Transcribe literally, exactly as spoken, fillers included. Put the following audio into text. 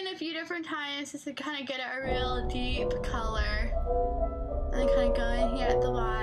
in a few different times just to kind of get a real deep color. And then kind of go in here at the bottom.